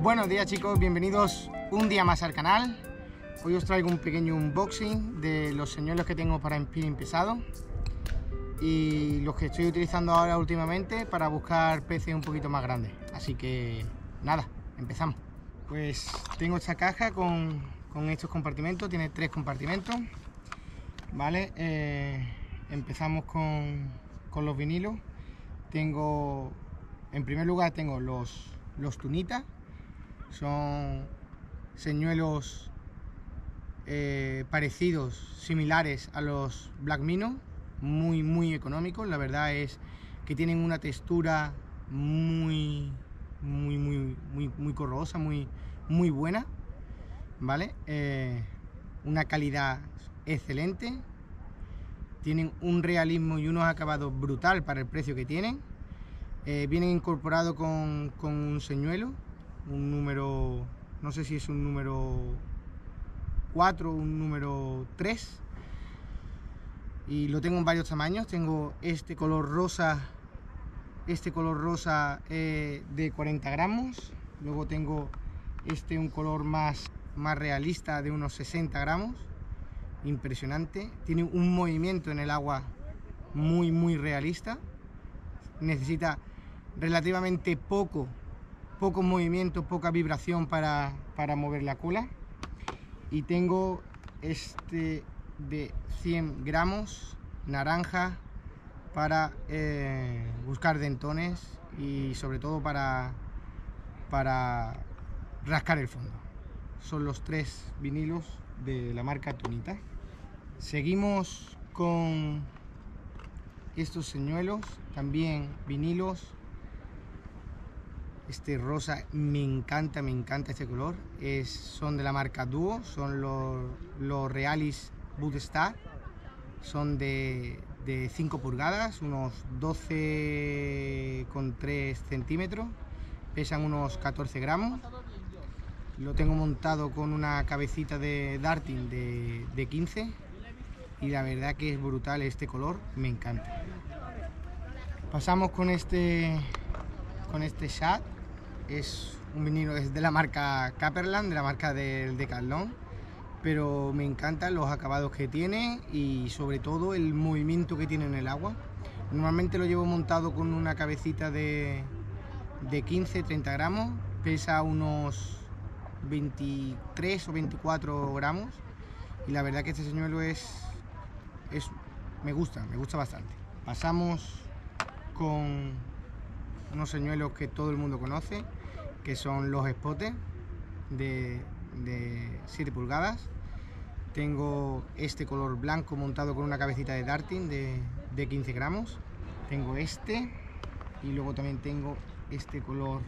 Buenos días chicos, bienvenidos un día más al canal. Hoy os traigo un pequeño unboxing de los señuelos que tengo para spinning pesado y los que estoy utilizando ahora últimamente para buscar peces un poquito más grandes. Así que nada, empezamos. Pues tengo esta caja con estos compartimentos, tiene 3 compartimentos, ¿vale? Empezamos con los vinilos. Tengo, en primer lugar, tengo los tunitas. Son señuelos parecidos, similares a los Black Minnow, muy económicos. La verdad es que tienen una textura muy corrosa, muy buena, ¿vale? Una calidad excelente, tienen un realismo y unos acabados brutal para el precio que tienen. Vienen incorporados con un señuelo, un número, no sé si es un número 4 o un número 3, y lo tengo en varios tamaños. Tengo este color rosa de 40 gramos, luego tengo un color más realista de unos 60 gramos, impresionante. Tiene un movimiento en el agua muy realista, necesita relativamente poco movimiento, poca vibración para mover la cola. Y tengo este de 100 gramos, naranja, para buscar dentones y sobre todo para rascar el fondo. Son los 3 vinilos de la marca Tunita. Seguimos con estos señuelos, también vinilos. Este rosa me encanta este color. Son de la marca Duo, son los Realis Bootstar. Son de 5 pulgadas, unos 12,3 centímetros, pesan unos 14 gramos. Lo tengo montado con una cabecita de darting de 15 y la verdad que es brutal este color, me encanta. Pasamos con este shad. Es un vinilo, es de la marca Caperland, de la marca del Decathlon, pero me encantan los acabados que tiene y sobre todo el movimiento que tiene en el agua. Normalmente lo llevo montado con una cabecita de 15-30 gramos, pesa unos 23 o 24 gramos y la verdad que este señuelo me gusta bastante. Pasamos con unos señuelos que todo el mundo conoce, que son los Spotter de 7 pulgadas. Tengo este color blanco montado con una cabecita de darting de 15 gramos. Tengo y luego también tengo este color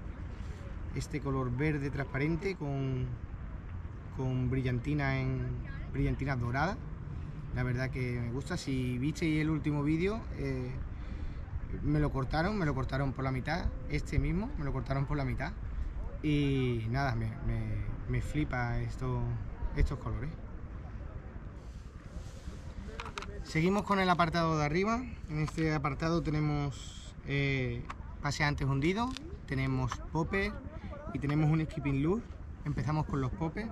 verde transparente con brillantina dorada. La verdad que me gusta. Si visteis el último vídeo, me lo cortaron por la mitad, me lo cortaron por la mitad y nada, me flipa estos colores. Seguimos con el apartado de arriba. En este apartado tenemos paseantes hundidos, tenemos popper y tenemos un skipping lure. Empezamos con los popper.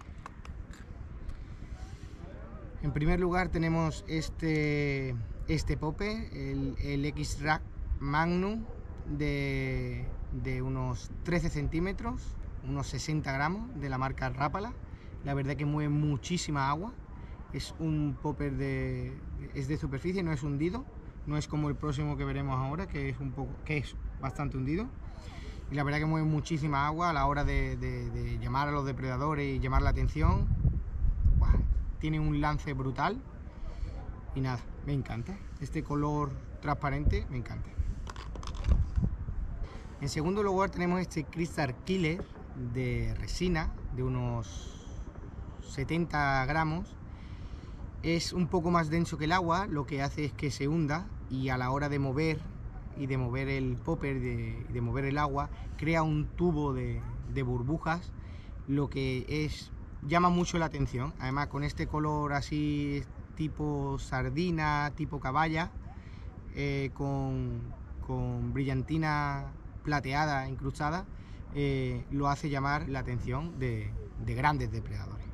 En primer lugar tenemos este popper, el X-Rack Magnum de unos 13 centímetros, unos 60 gramos, de la marca Rapala. La verdad que mueve muchísima agua. Es un popper es de superficie, no es hundido, no es como el próximo que veremos ahora, que es bastante hundido. Y la verdad que mueve muchísima agua a la hora de llamar a los depredadores y llamar la atención. ¡Buah! Tiene un lance brutal y nada, me encanta. Este color transparente me encanta. En segundo lugar tenemos este Crystal Killer de resina de unos 70 gramos. Es un poco más denso que el agua, lo que hace es que se hunda, y a la hora de mover el popper, de mover el agua, crea un tubo de burbujas, lo que llama mucho la atención. Además, con este color así tipo sardina, tipo caballa, con brillantina plateada incrustada, lo hace llamar la atención de grandes depredadores.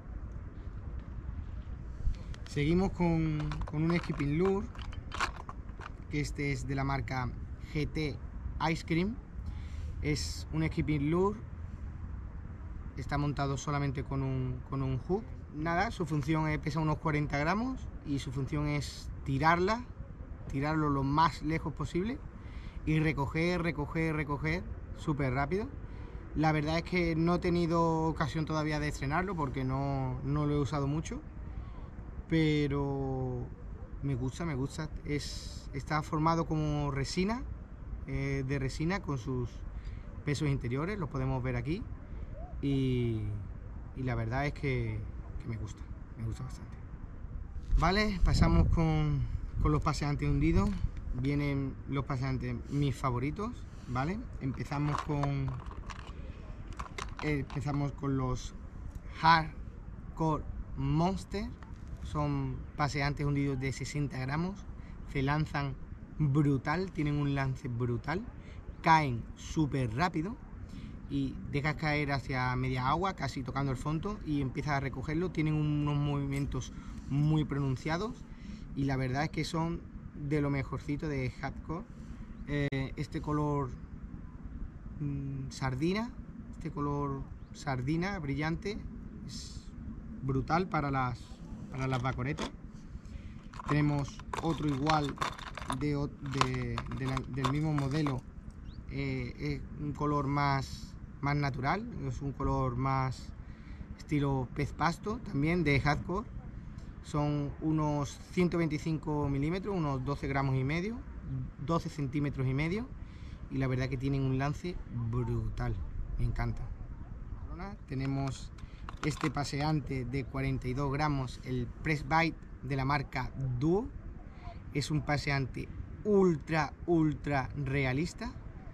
Seguimos con un skipping lure, que este es de la marca GT Ice Cream. Es un skipping lure, está montado solamente con un hook. Nada, su función pesa unos 40 gramos y su función es tirarlo lo más lejos posible y recoger súper rápido. La verdad es que no he tenido ocasión todavía de estrenarlo porque no lo he usado mucho, pero me gusta. Está formado como resina, de resina, con sus pesos interiores, los podemos ver aquí, y la verdad es que me gusta bastante. Vale, pasamos con los paseantes hundidos. Vienen los paseantes mis favoritos, ¿vale? Empezamos con los Hardcore Monster. Son paseantes hundidos de 60 gramos. Se lanzan brutal, tienen un lance brutal, caen súper rápido y dejas caer hacia media agua, casi tocando el fondo, y empiezas a recogerlo. Tienen unos movimientos muy pronunciados y la verdad es que son de lo mejorcito de Hardcore. Este color sardina, brillante, es brutal para las bacoretas. Tenemos otro igual del mismo modelo, es un color más natural, es un color más estilo pez pasto, también de Hardcore. Son unos 125 milímetros, unos 12 gramos y medio, 12 centímetros y medio, y la verdad que tienen un lance brutal, me encanta. Tenemos este paseante de 42 gramos, el Press Bite de la marca Duo. Es un paseante ultra realista.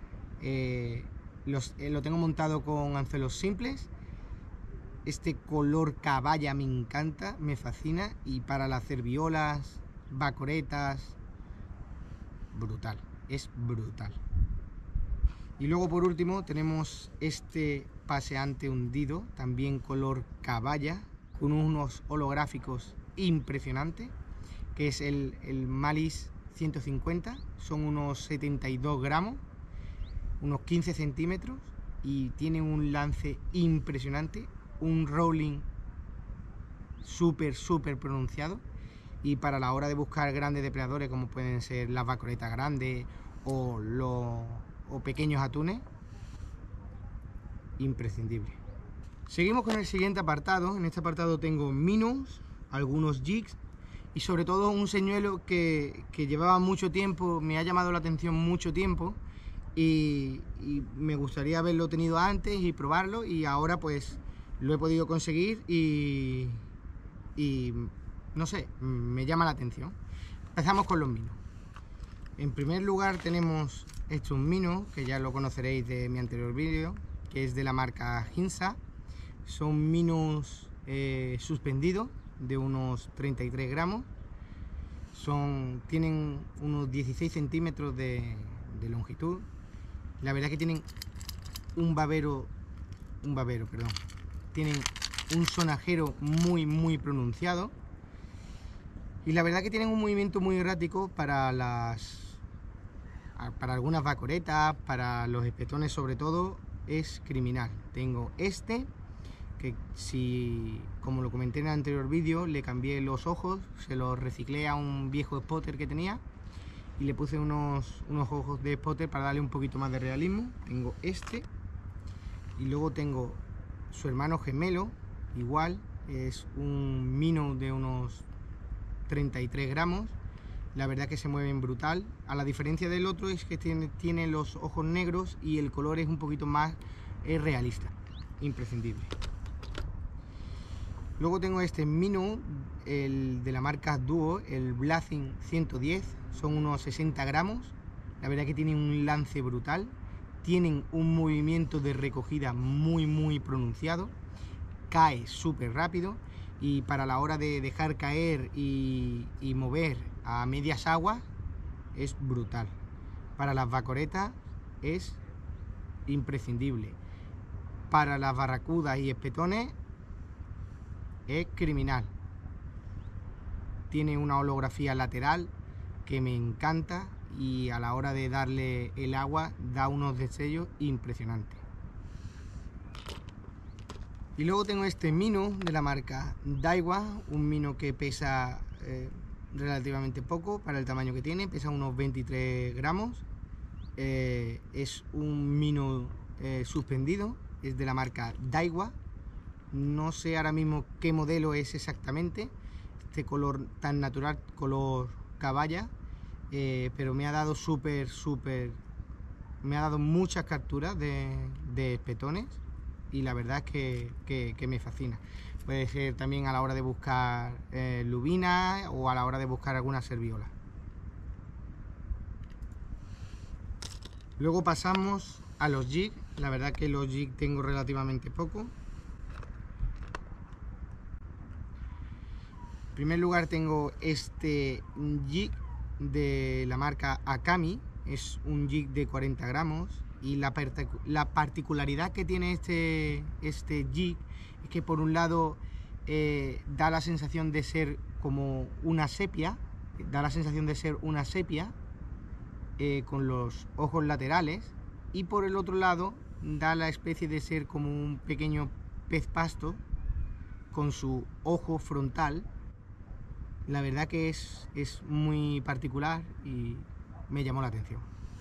Lo tengo montado con anzuelos simples. Este color caballa me encanta, me fascina, y para las cerviolas, bacoretas, brutal, es brutal. Y luego por último tenemos este paseante hundido, también color caballa, con unos holográficos impresionantes, que es el Malice 150, son unos 72 gramos, unos 15 centímetros, y tiene un lance impresionante, un rolling súper pronunciado, y para la hora de buscar grandes depredadores como pueden ser las bacoretas grandes o pequeños atunes, imprescindible. Seguimos con el siguiente apartado. En este apartado tengo minnows, algunos jigs y sobre todo un señuelo que llevaba mucho tiempo, me ha llamado la atención mucho tiempo, y me gustaría haberlo tenido antes y probarlo, y ahora pues lo he podido conseguir y no sé, me llama la atención. Empezamos con los minnows. En primer lugar tenemos un minnow que ya lo conoceréis de mi anterior vídeo, que es de la marca Hinsa. Son minnows suspendidos de unos 33 gramos. Tienen unos 16 centímetros de longitud. La verdad que tienen tienen un sonajero muy pronunciado, y la verdad que tienen un movimiento muy errático para algunas bacoretas, para los espetones sobre todo, es criminal. Tengo que como lo comenté en el anterior vídeo, le cambié los ojos, se los reciclé a un viejo spotter que tenía y le puse unos ojos de spotter para darle un poquito más de realismo. Tengo y luego tengo su hermano gemelo, igual, es un minnow de unos 33 gramos. La verdad que se mueven brutal. A la diferencia del otro es que tiene los ojos negros y el color es un poquito más realista, imprescindible. Luego tengo este minnow, el de la marca Duo, el Blazing 110, son unos 60 gramos. La verdad que tienen un lance brutal, tienen un movimiento de recogida muy pronunciado, cae súper rápido, y para la hora de dejar caer y mover a medias aguas es brutal. Para las bacoretas es imprescindible. para las barracudas y espetones es criminal. Tiene una holografía lateral que me encanta y a la hora de darle el agua da unos destellos impresionantes. Y luego tengo este mino de la marca Daiwa, un mino que pesa relativamente poco para el tamaño que tiene, pesa unos 23 gramos. Es un mino suspendido, es de la marca Daiwa. No sé ahora mismo qué modelo es exactamente, este color tan natural, color caballa, pero me ha dado me ha dado muchas capturas de espetones y la verdad es que me fascina. Puede ser también a la hora de buscar lubina o a la hora de buscar alguna serviola. Luego pasamos a los jig. La verdad que los jig tengo relativamente poco. En primer lugar tengo este jig de la marca Akami. Es un jig de 40 gramos y la particularidad que tiene este jig es que por un lado da la sensación de ser como una sepia, con los ojos laterales, y por el otro lado da la especie de ser como un pequeño pez pasto con su ojo frontal. La verdad que es muy particular y me llamó la atención.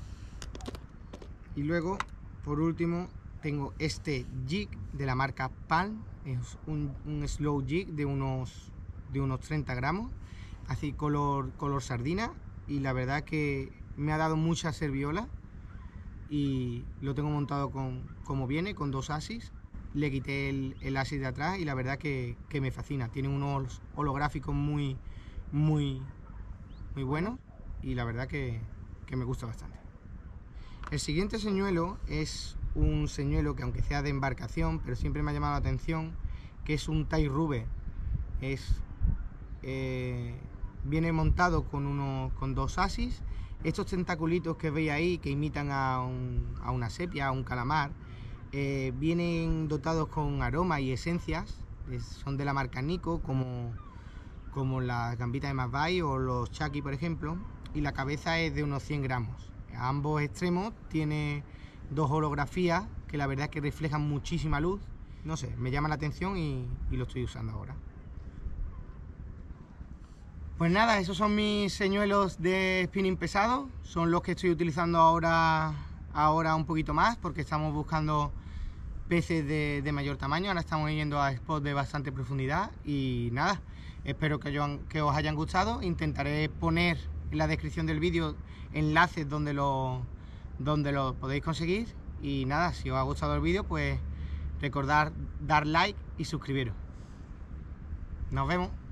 Y luego, por último, tengo este jig de la marca Palm. Es un slow jig de unos 30 gramos, así color sardina, y la verdad que me ha dado mucha serviola y lo tengo montado como viene, con 2 asis. Le quité el asis de atrás y la verdad que me fascina. Tiene unos holográficos muy buenos y la verdad que me gusta bastante. El siguiente señuelo es un señuelo que, aunque sea de embarcación, pero siempre me ha llamado la atención, que es un tie rubber. Viene montado con 2 asis. Estos tentaculitos que veis ahí, que imitan a una sepia, a un calamar, vienen dotados con aromas y esencias. Son de la marca Nico, como las gambitas de Masbai o los Chaki, por ejemplo, y la cabeza es de unos 100 gramos. A ambos extremos tiene 2 holografías que la verdad es que reflejan muchísima luz. No sé, me llama la atención y lo estoy usando ahora. Pues nada, esos son mis señuelos de spinning pesado. Son los que estoy utilizando ahora un poquito más, porque estamos buscando peces de mayor tamaño. Ahora estamos yendo a spots de bastante profundidad y nada, espero que os hayan gustado. Intentaré poner en la descripción del vídeo enlaces donde lo podéis conseguir. Y nada, si os ha gustado el vídeo, pues recordad dar like y suscribiros. Nos vemos.